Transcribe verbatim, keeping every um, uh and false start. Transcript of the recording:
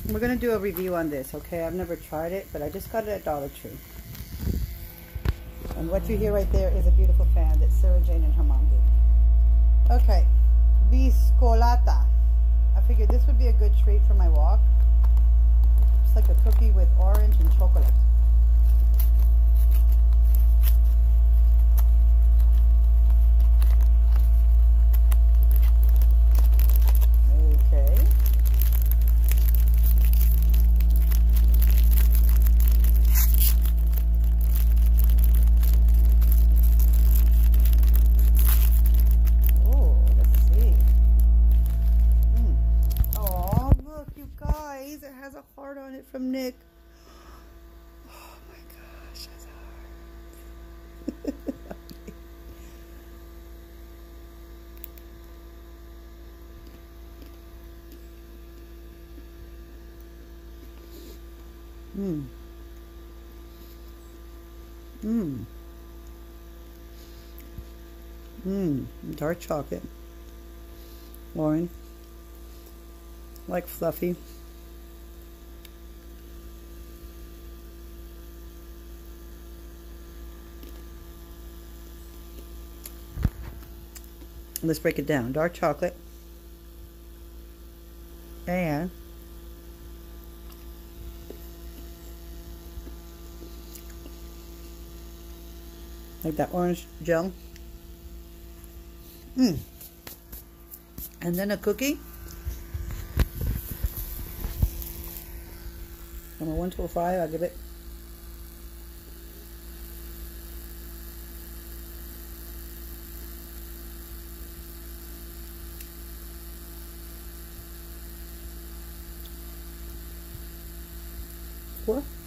We're gonna do a review on this, okay? I've never tried it, but I just got it at Dollar Tree. And what you hear right there is a beautiful fan that Sarah Jane and her mom did. Okay, biscolata. I figured this would be a good treat for my walk. It's like a cookie with orange and chocolate. Okay. Oh, let's see. Mm. Oh, look, you guys, it has a heart on it from Nick. Oh my gosh, that's hard. Mmm. Mmm. Mmm. Dark chocolate. Lauren. Like fluffy. Let's break it down. Dark chocolate. And like that orange gel. Mmm. And then a cookie. From a one to a five, I'll give it four.